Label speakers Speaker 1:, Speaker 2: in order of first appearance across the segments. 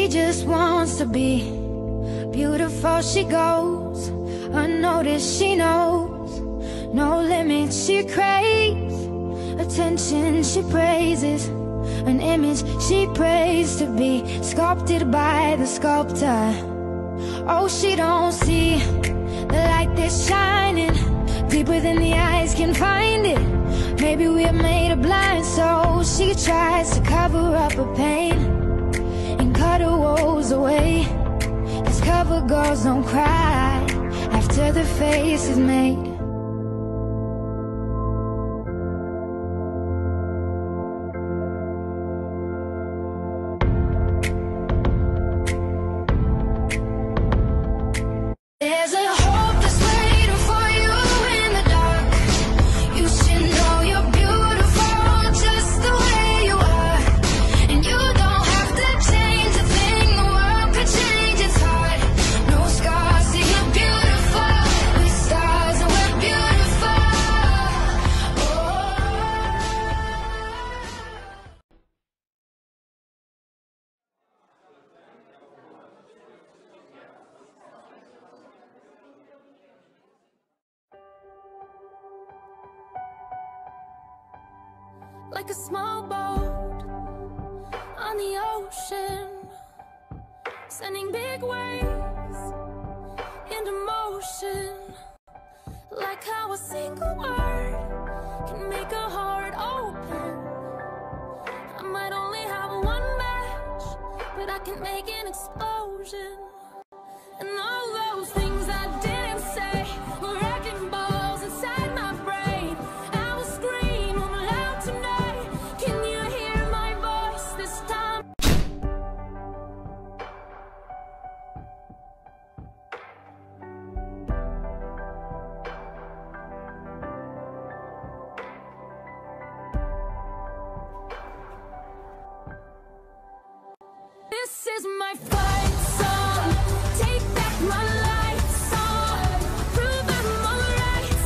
Speaker 1: She just wants to be beautiful. She goes unnoticed, she knows no limits. She craves attention, she praises an image she prays to be sculpted by the sculptor. Oh, she don't see the light that's shining deeper than the eyes can find it. Maybe we're made of blind, so she tries to cover up her pain and cut her woes away. 'Cause cover girls don't cry after the face is made. There's a hope that's waiting for you in the dark. You should know you're beautiful just the way you are. And you don't have to change a thing, the world could change its heart. No scars, see you're beautiful. We're stars and we're beautiful.
Speaker 2: Like a small boat on the ocean, sending big waves into motion. Like how a single word can make a heart open. I might only have one match, but I can make an explosion. And all those things I didn't say were wrecking balls inside my brain. I will scream loud tonight. Can you hear my voice this time? This is my fight song. Take back my life song. Prove I'm alright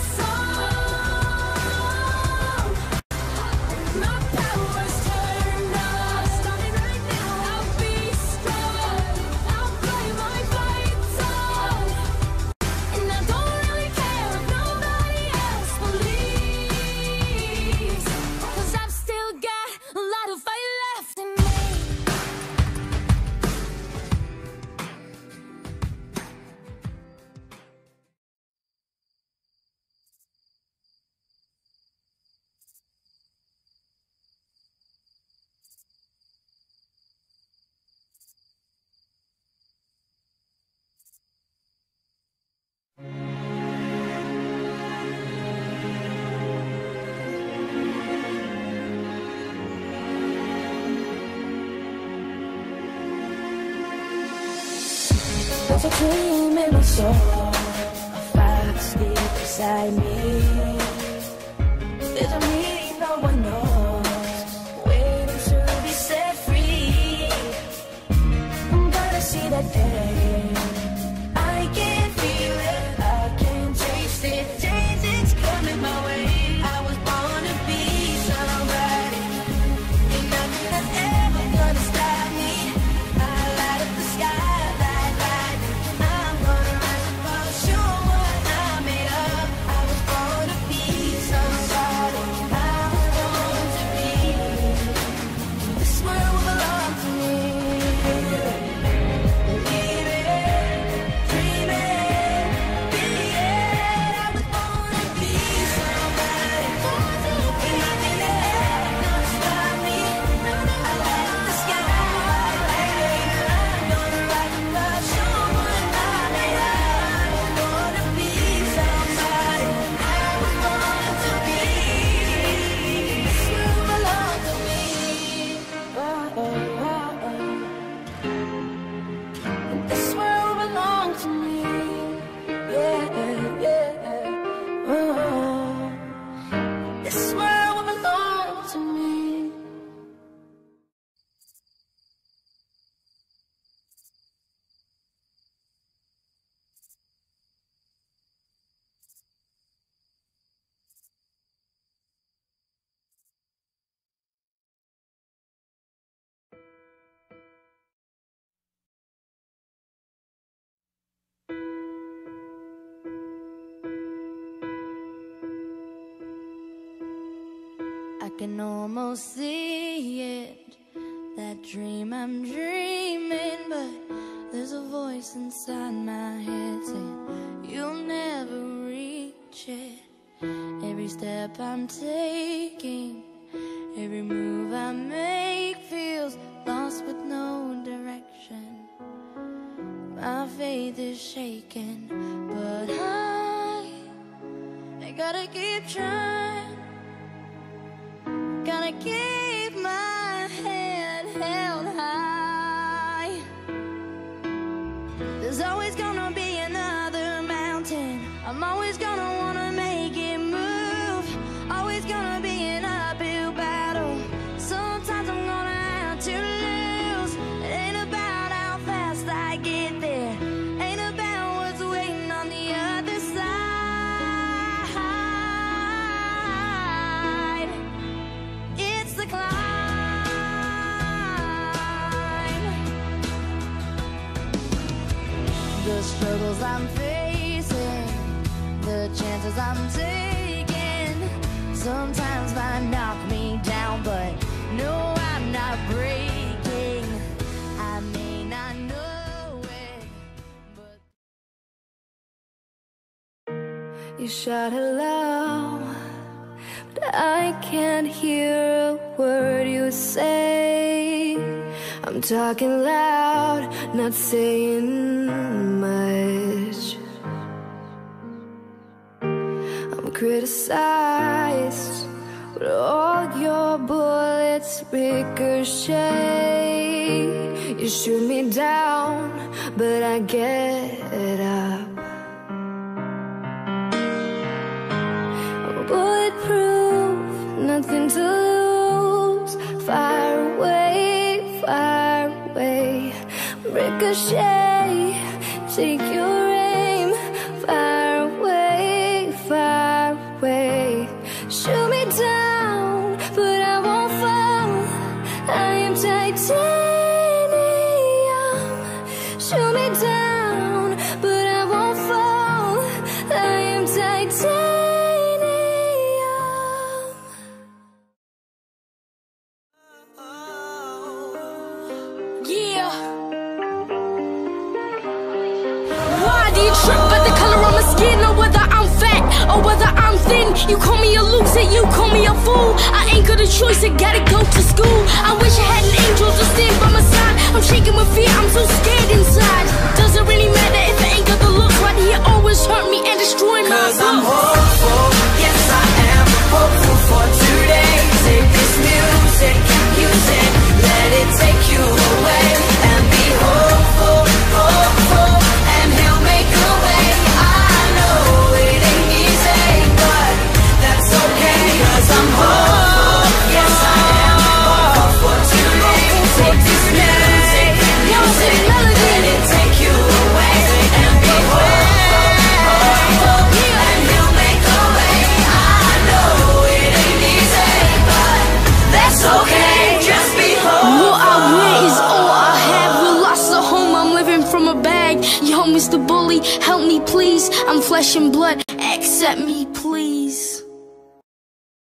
Speaker 2: song. My power's turned on. Starting right now. I'll be strong. I'll play my fight song. And I don't really care if nobody else believes. 'Cause I've still got a lot of fight left in me.
Speaker 3: There's a dream in my soul, a fire deep beside me. There's a meaning no one knows, waiting to be set free. I'm gonna see that day. I can feel it, I can taste it. Taste it's coming my way. I was born to be somebody, and nothing that's ever gonna stop me. I light up the sky. I'm gonna rise above, show what I'm made of. I was born to be
Speaker 1: can almost see it, that dream I'm dreaming, but there's a voice inside my head saying you'll never reach it. Every step I'm taking, every move I make feels lost with no direction. My faith is shaken, but I gotta keep trying. Gotta keep my head held high. There's always gonna be another mountain. I'm always gonna wanna make it move. Always gonna be an uphill battle. Sometimes I'm gonna have to lose. It ain't about how fast I get there, ain't about what's waiting on the other side. It's the climb. The struggles I'm facing, the chances I'm taking, sometimes might knock me down, but no, I'm not breaking. I may not know it, but you shout hello, but I can't hear a word you say. I'm talking loud, not saying much. I'm criticized, but all your bullets ricochet. You shoot me down, but I get up. I'm bulletproof, nothing to lose. Fire away, fire away. Ricochet, take your aim. Fire away, fire away. Shoot me down, but I won't fall. I am titanium. Shoot me down, but I won't fall. I am titanium.
Speaker 2: Yeah. Why do you trip by the color of my skin, or whether I'm fat or whether I'm thin? You call me a loser, you call me a fool. I ain't got a choice, I gotta go to school. I wish I had an angel to stand by my side. I'm shaking with fear, I'm so scared inside. Does it really matter if I ain't got the looks? Why do you always hurt me and destroy my
Speaker 3: Cause I'm
Speaker 2: looks?
Speaker 3: hopeful, yes I am hopeful for today. Take this music, use it, let it take you away. And be hopeful, hopeful, and he'll make a way. I know it ain't easy, but that's okay. Cause I'm hopeful, yes I am hopeful for today. Take this music, use it, let it take you away. And be hopeful, hopeful, and he'll make a way. I know it ain't easy, but that's okay. Just be hopeful.
Speaker 2: What I wear is all I have. We lost the home, I'm living from a bag. Yo, Mr. Bully, help me please. I'm flesh and blood, accept me please.